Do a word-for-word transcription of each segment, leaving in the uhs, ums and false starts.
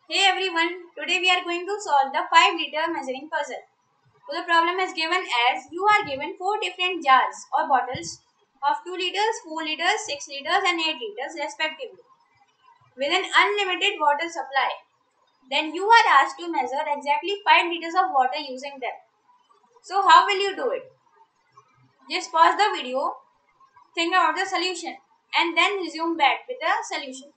Hey everyone, today we are going to solve the five liter measuring puzzle. So the problem is given as you are given four different jars or bottles of two liters, four liters, six liters and eight liters respectively with an unlimited water supply. Then you are asked to measure exactly five liters of water using them. So how will you do it? Just pause the video, think about the solution and then resume back with the solution.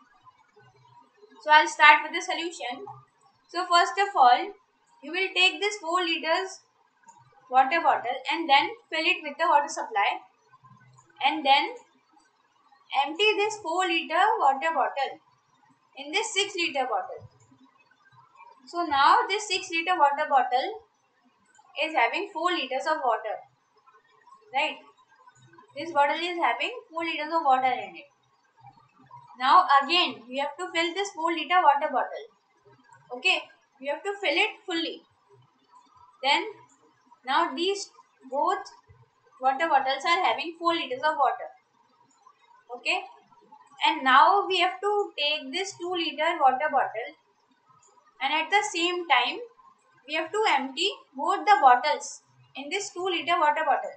So I'll start with the solution. So first of all, you will take this four liters water bottle and then fill it with the water supply and then empty this four liter water bottle in this six liter bottle. So now this six liter water bottle is having four liters of water, right? This bottle is having four liters of water in it. Now again we have to fill this four liter water bottle. Okay, we have to fill it fully. Then now these both water bottles are having four liters of water. Okay, and now we have to take this two liter water bottle and at the same time we have to empty both the bottles in this two liter water bottle.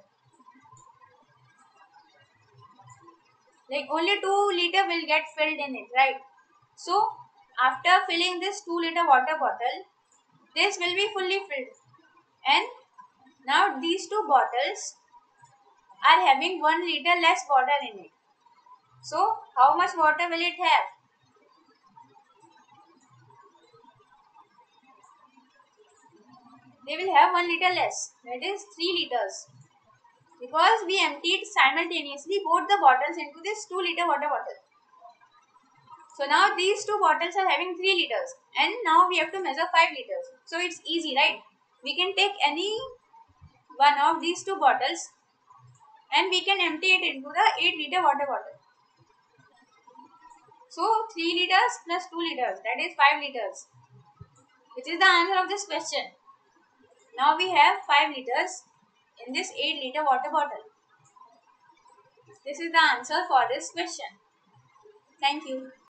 Like only two liter will get filled in it, right? So after filling this two liter water bottle, this will be fully filled and now these two bottles are having one liter less water in it. So how much water will it have? They will have one liter less, that is three liters, because we emptied simultaneously both the bottles into this two liter water bottle. So now these two bottles are having three liters and now we have to measure five liters. So it's easy, right? We can take any one of these two bottles and we can empty it into the eight liter water bottle. So three liters plus two liters, that is five liters, which is the answer of this question. Now we have five liters in this eight liter water bottle. This is the answer for this question. Thank you.